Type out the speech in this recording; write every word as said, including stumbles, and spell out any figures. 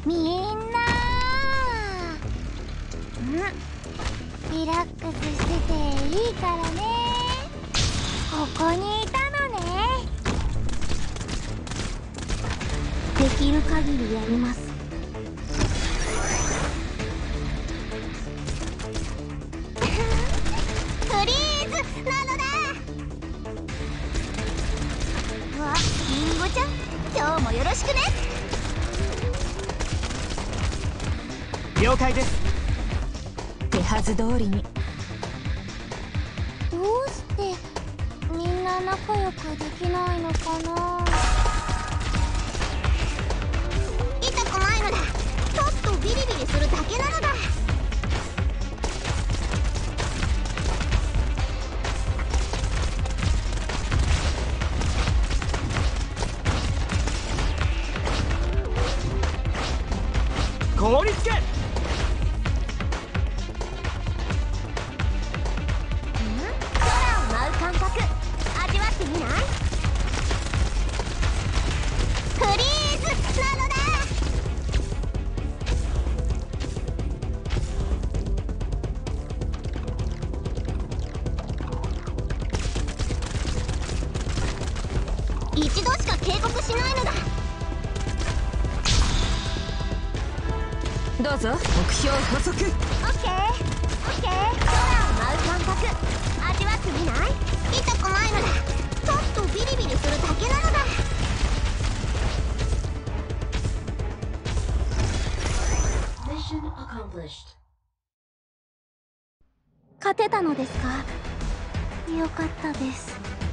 みんなんリラックスしてていいからね。ここにいたのね。できる限りやります。フリーズなのだ。わ、リンゴちゃん、今日もよろしくね。 了解です。 手はず通りに。 どうしてみんな仲良くできないのかな。痛くないのだ。ちょっとビリビリするだけなのだ。 凍りつけ。 感覚味わってみない？フリーズなのだ。一度しか警告しないのだ。 どうぞ。目標補足。オッケーオッケー。空を舞う感覚味わってみない？痛くないのだ。ちょっとビリビリするだけなのだ。勝てたのですか？よかったです。